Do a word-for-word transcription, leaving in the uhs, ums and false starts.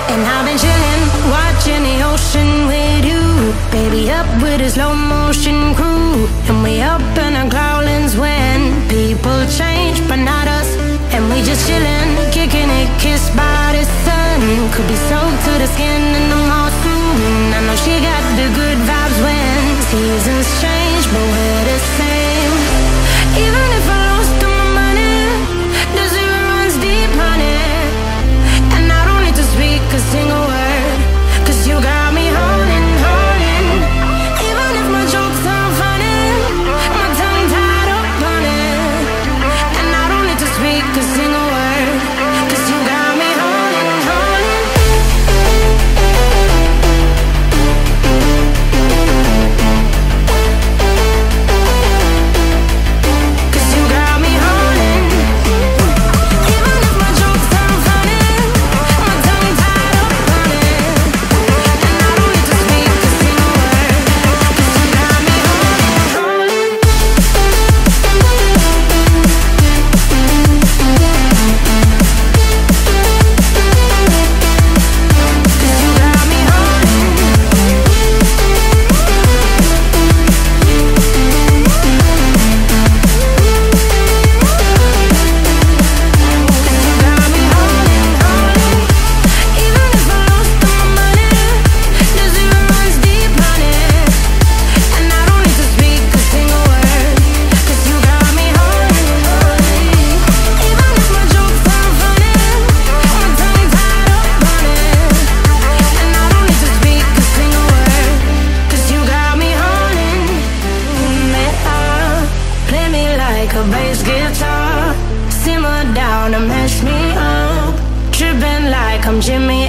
And I've been chilling, watching the ocean with you. Baby, up with a slow motion crew. And we up in our growlings when people change, but not us. And we just chilling, kicking it, kissed by the sun. Could be soaked to the skin in the mall soon. I know she got the good vibes when seasons change, but we're the same. Even if I lost all my money, the zero runs deep, honey. And I don't need to speak a single word, 'cause you got me holding, holding. Even if my jokes aren't funny, my tongue tied up on it. And I don't need to speak a single word, 'cause you got me holding, holding. 'Cause you got me holding. Even if my jokes aren't funny, my tongue tied up on it. And I don't need to speak a single word, 'cause you got me holding, holding. 'Cause you got me holding. 'Cause you got me holding, holding. Even if I lost all my money, the zero runs deep, honey. And I don't need to speak a single word, 'cause you got me holding, holding. Even if my jokes aren't funny, my tongue tied up on it. And I don't need to speak a single word, 'cause you got me holding me up. Play me like a bass guitar, simmer down and mash me up. Tripping like I'm Jimmy